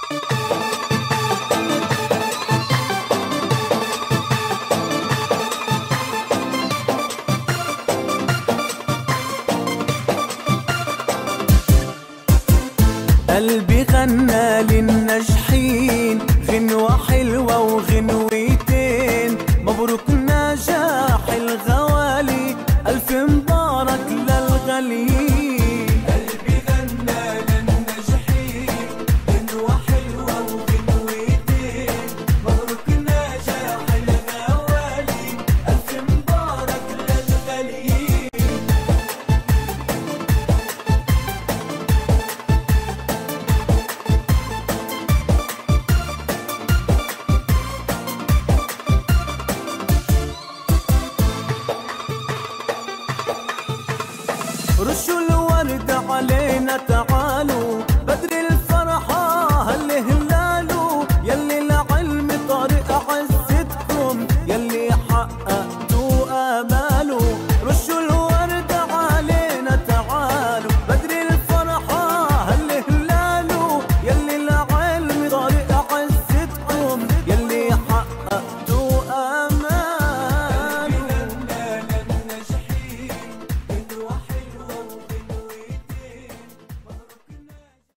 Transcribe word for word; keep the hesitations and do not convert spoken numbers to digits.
قلبي غنى للناجحين غنوة حلوة وغنوتين، مبروك نجاح الغوالي، ألف مبارك للغاليين. قلبي غنى للناجحين غنوة حلوة وغنوتين، مبروك نجاح الغوالي، ألف مبارك للغاليين. رشوا الورد علينا تعالوا